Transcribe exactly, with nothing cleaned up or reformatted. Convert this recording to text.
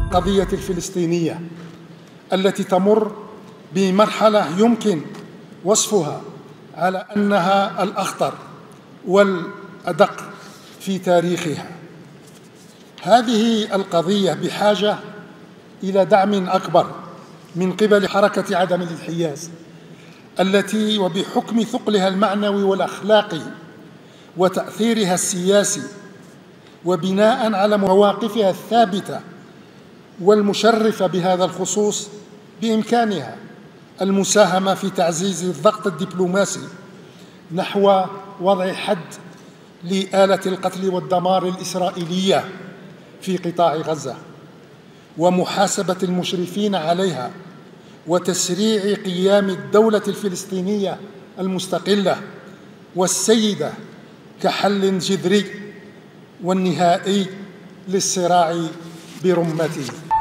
القضية الفلسطينية التي تمر بمرحلة يمكن وصفها على أنها الأخطر والأدق في تاريخها. هذه القضية بحاجة إلى دعم أكبر من قبل حركة عدم الانحياز التي وبحكم ثقلها المعنوي والأخلاقي وتأثيرها السياسي وبناء على مواقفها الثابتة والمشرفة بهذا الخصوص بإمكانها المساهمة في تعزيز الضغط الدبلوماسي نحو وضع حد لآلة القتل والدمار الإسرائيلية في قطاع غزة ومحاسبة المشرفين عليها وتسريع قيام الدولة الفلسطينية المستقلة والسيدة كحل جذري والنهائي للصراع برمته.